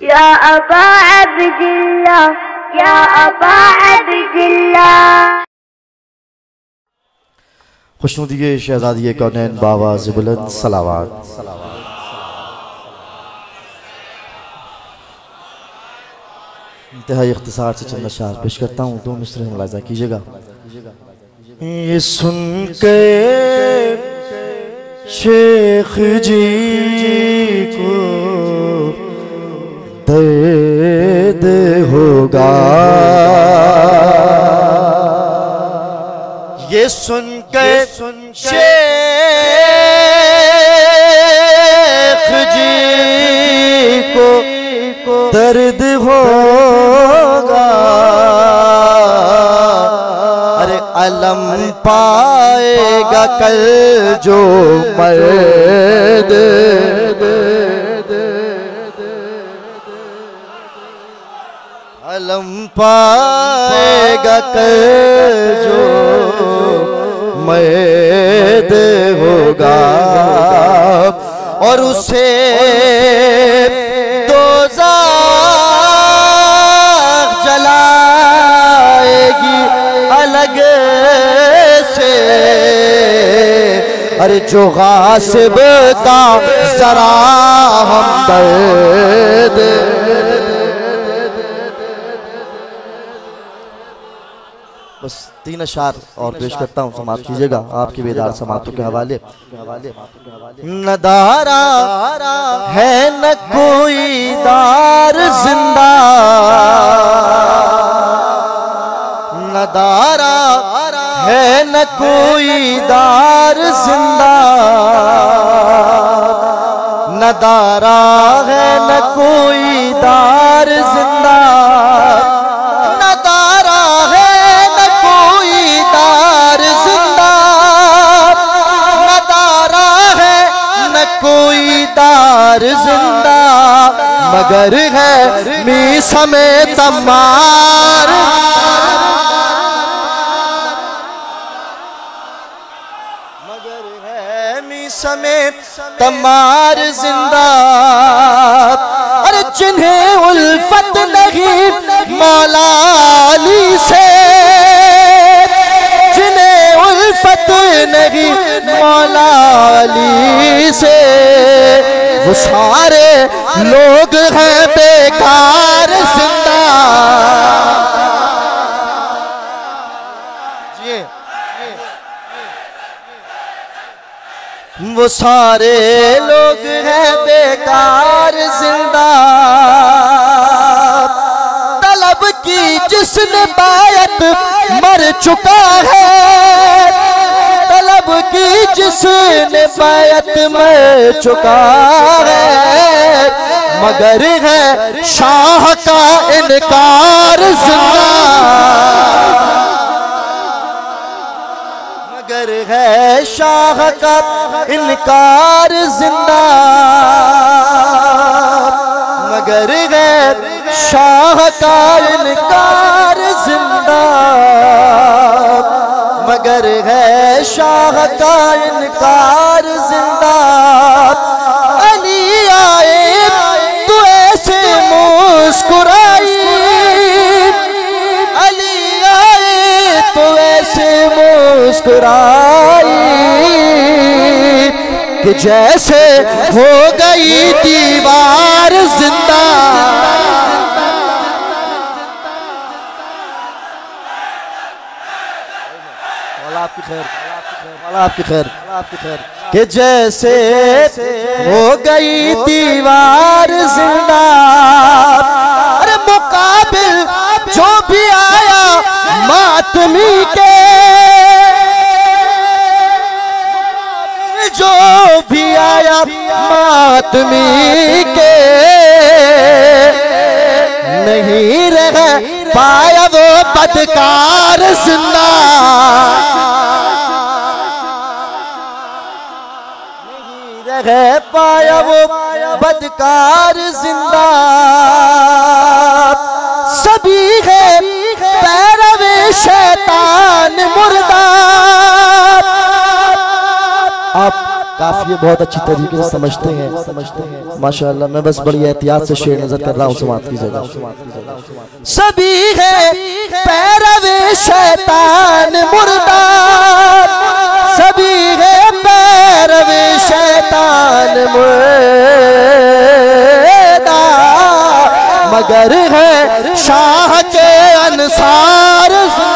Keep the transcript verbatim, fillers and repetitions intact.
या अबा अब्दिल्लाह, या अबा अब्दिल्लाह। खुशनुदिये शहजादिये कौनैन बावाज़ बुलंद सलावात। इंतहाई इख्तिसार से चंद अशआर पेश करता हूँ, दो मिसरे मुलाज़ा कीजिएगा। ये सुन के शेख जी को दर्द होगा, ये सुन के शेख जी को दर्द होगा। अरे अलम पाएगा कल जो मर्द, अलम पाएगा कल जो मर्द होगा, और उसे दोज़ख जलाएगी अलग से। अरे जो गासिब का जरा हमदर्द, बस तीन अशार और पेश करता हूँ, समाप्त कीजिएगा आपके बेदार समातों के हवाले। न दारा है न कोई दार जिंदा, न दारा है न कोई दार जिंदा, न दारा है न कोई दार जिंदा, जिंदा मगर है मीस में तमार, मगर है मीस में तमार जिंदा। अरे जिन्हें उल्फत नहीं मौला अली से, जिन्हें उल्फत नहीं मौला अली से, वो सारे लोग हैं बेकार जिंदा। वो सारे लोग हैं बेकार जिंदा। तलब की जिसने बायत मर चुका है, तलब की जिसने बायत मर चुका है, मगर है शाह का इनकार जिंदा, मगर है शाह का इनकार जिंदा, मगर है शाह का इनकार जिंदा, मगर है शाह का इनकार जिंदा। अली आए तो ऐसे मुस्कुराई, अली आए तो ऐसे मुस्कुराई कि जैसे हो गई दीवार जिंदा। आपकी खैर, आपकी खैर, आपकी खैर कि जैसे हो गई दीवार जिंदा। अरे मुकाबिल जो भी आया मातमी के, जो भी आया मातमी के, नहीं रह पाया वो बदकार जिंदा, रह पाया वो बदकार जिंदा। सभी है पैरवे शैतान मुर्दा। आप काफिये बहुत अच्छी तरीके से समझते हैं समझते हैं माशाअल्लाह। मैं बस बड़ी एहतियात से शेर नजर कर रहा हूँ, समात कीजिएगा। सभी है पैरवे शैतान मुर्दार, सभी है पैरवे शैतान मुर्दार, मगर है शाह के अंसार